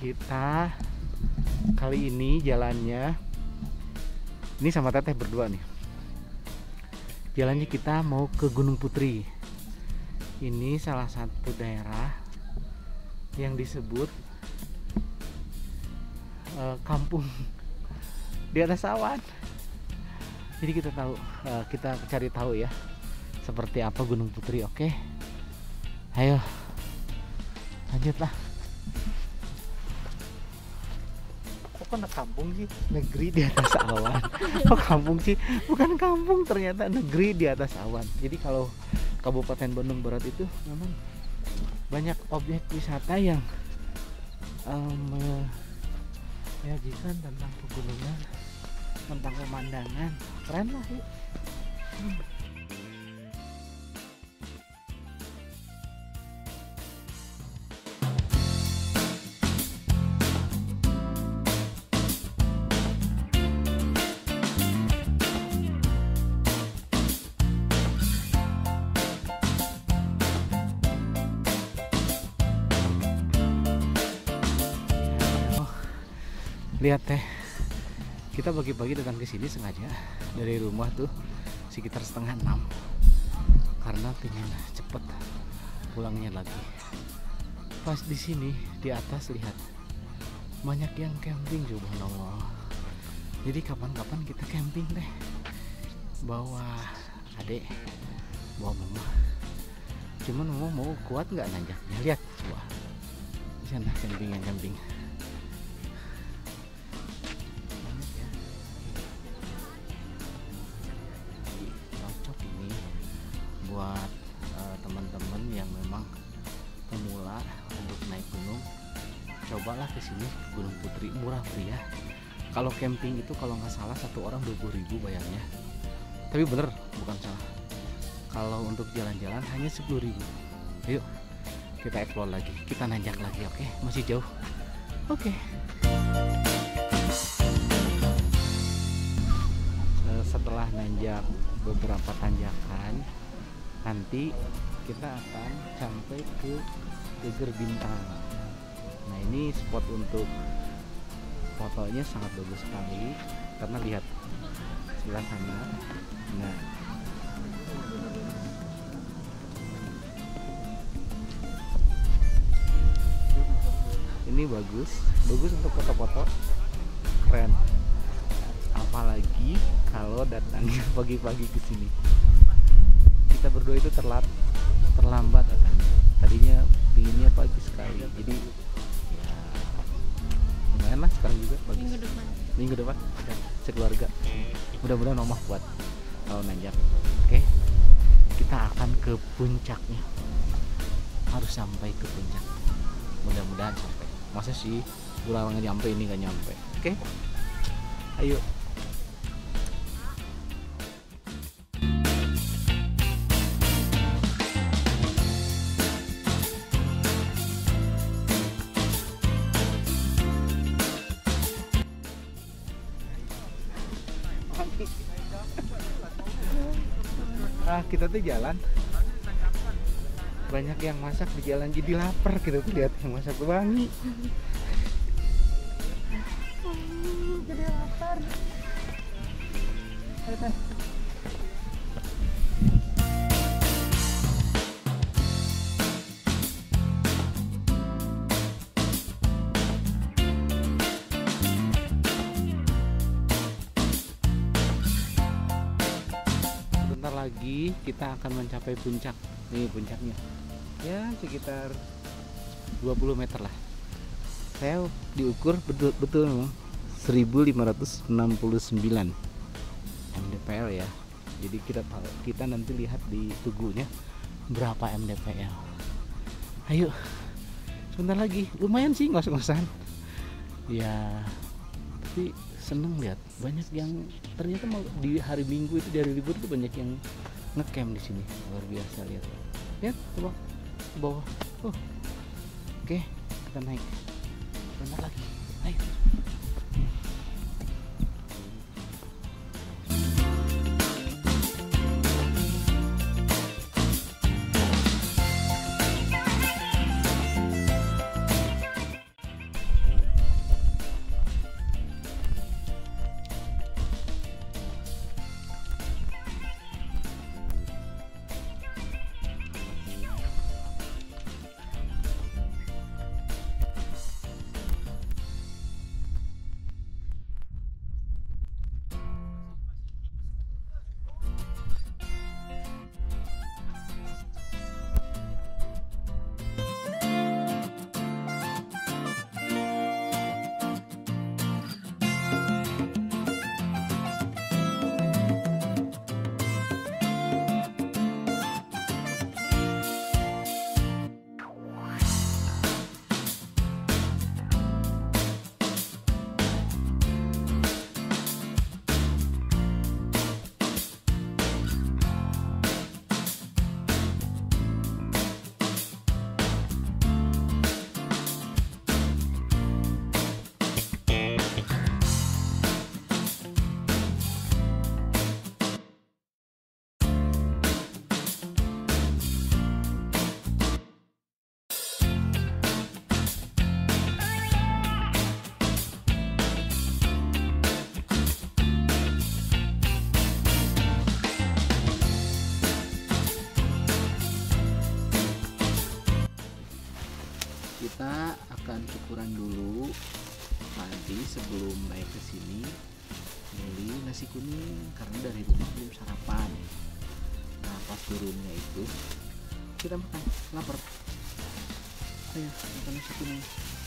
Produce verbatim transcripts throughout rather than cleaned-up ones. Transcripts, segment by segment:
Kita kali ini jalannya ini sama Teteh berdua nih. Jalannya kita mau ke Gunung Putri. Ini salah satu daerah yang disebut uh, kampung di atas awan. Jadi kita tahu, uh, kita cari tahu ya seperti apa Gunung Putri. Oke, ayo lanjutlah. Kok kan kampung sih, negeri di atas awan. Kok kampung sih, bukan kampung, ternyata negeri di atas awan. Jadi kalau Kabupaten Bandung Barat itu memang banyak objek wisata yang um, menyajikan tentang pegunungan, tentang pemandangan. Keren lah yuk. Hmm. Lihat teh, kita pagi-pagi datang ke sini sengaja dari rumah tuh sekitar setengah enam karena pengen cepet pulangnya lagi. Pas di sini di atas lihat banyak yang camping, subhanallah. Jadi kapan-kapan kita camping deh, bawa adek, bawa mama. Cuman mama mau kuat nggak nanjaknya? Lihat coba di sana camping yang camping. Buat uh, teman-teman yang memang pemula untuk naik gunung, cobalah ke sini, Gunung Putri. Murah meriah. Kalau camping itu kalau nggak salah satu orang dua puluh ribu bayarnya. Tapi bener, bukan salah. Kalau untuk jalan-jalan hanya sepuluh ribu. Ayo kita explore lagi, kita nanjak lagi. Oke, masih jauh. Oke. Setelah nanjak beberapa tanjakan, nanti kita akan sampai ke Geger Bintang. Nah, ini spot untuk fotonya sangat bagus sekali karena lihat sebelah sana. Nah, ini bagus, bagus untuk foto-foto, keren. Apalagi kalau datangnya pagi-pagi ke sini. Kita berdua itu terlambat, terlambat akan. Tadinya pinginnya pagi sekali, jadi ya lumayan lah sekarang juga bagus. Minggu depan, minggu depan ya, sekeluarga. Mudah-mudahan omah kuat kalau nanjak. Oke, kita akan ke puncaknya, harus sampai ke puncak. Mudah-mudahan sampai. Masa sih pulang nggak nyampe, ini nggak nyampe. Oke, ayo. Ah, kita tuh jalan banyak yang masak di jalan, jadi lapar. Kita tuh lihat yang masak wangi, jadi lapar. Lagi kita akan mencapai puncak. Nih puncaknya ya sekitar dua puluh meter lah. Saya diukur betul-betul memang seribu lima ratus enam puluh sembilan M D P L ya. Jadi kita tahu, kita nanti lihat di tugunya berapa M D P L. Ayo sebentar lagi, lumayan sih ngos-ngosan ya, tapi seneng lihat banyak yang ternyata mau di hari Minggu itu, di hari libur tuh banyak yang ngecamp di sini. Luar biasa, lihat lihat coba ke bawah. Oh, oke, kita naik bentar lagi. Ayo. kita akan cukuran dulu nanti sebelum naik ke sini, beli nasi kuning karena dari rumah belum sarapan. Nah pas turunnya itu kita makan, lapar, ayo makan nasi kuning.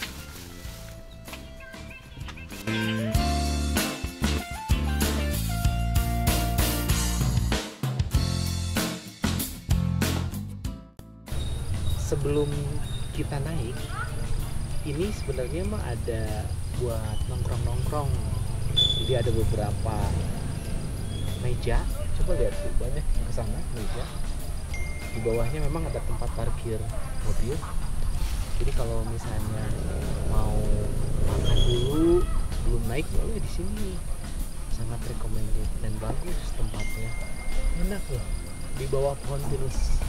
Sebelum kita naik, ini sebenarnya mah ada buat nongkrong-nongkrong. Jadi ada beberapa meja, coba lihat tuh, banyak ke sana meja. Di bawahnya memang ada tempat parkir mobil. Jadi kalau misalnya mau makan dulu belum naik, boleh di sini. Sangat recommended dan bagus tempatnya. Enak loh, di bawah pohon pinus.